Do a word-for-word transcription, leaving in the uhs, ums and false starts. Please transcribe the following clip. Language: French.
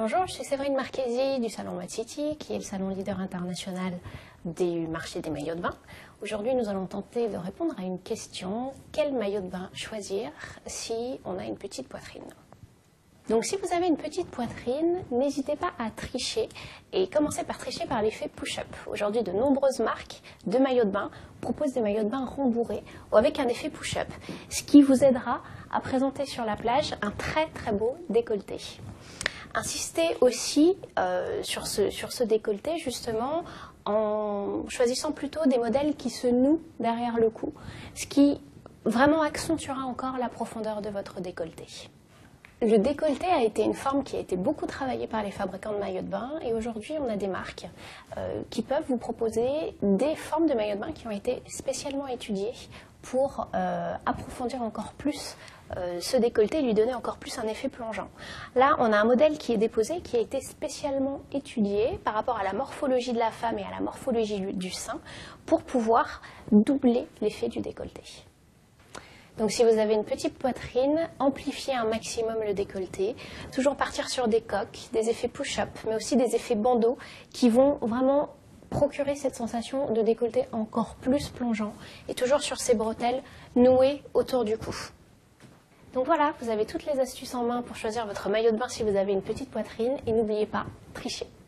Bonjour, je suis Séverine Marchesi du salon Mode City, qui est le salon leader international du marché des maillots de bain. Aujourd'hui, nous allons tenter de répondre à une question: quel maillot de bain choisir si on a une petite poitrine? Donc si vous avez une petite poitrine, n'hésitez pas à tricher et commencez par tricher par l'effet push-up. Aujourd'hui, de nombreuses marques de maillots de bain proposent des maillots de bain rembourrés ou avec un effet push-up, ce qui vous aidera à présenter sur la plage un très très beau décolleté. Insistez aussi euh, sur, ce, sur ce décolleté justement en choisissant plutôt des modèles qui se nouent derrière le cou, ce qui vraiment accentuera encore la profondeur de votre décolleté. Le décolleté a été une forme qui a été beaucoup travaillée par les fabricants de maillots de bain et aujourd'hui on a des marques euh, qui peuvent vous proposer des formes de maillots de bain qui ont été spécialement étudiées pour euh, approfondir encore plus euh, ce décolleté et lui donner encore plus un effet plongeant. Là on a un modèle qui est déposé qui a été spécialement étudié par rapport à la morphologie de la femme et à la morphologie du sein pour pouvoir doubler l'effet du décolleté. Donc si vous avez une petite poitrine, amplifiez un maximum le décolleté. Toujours partir sur des coques, des effets push-up, mais aussi des effets bandeaux qui vont vraiment procurer cette sensation de décolleté encore plus plongeant. Et toujours sur ces bretelles nouées autour du cou. Donc voilà, vous avez toutes les astuces en main pour choisir votre maillot de bain si vous avez une petite poitrine. Et n'oubliez pas, trichez.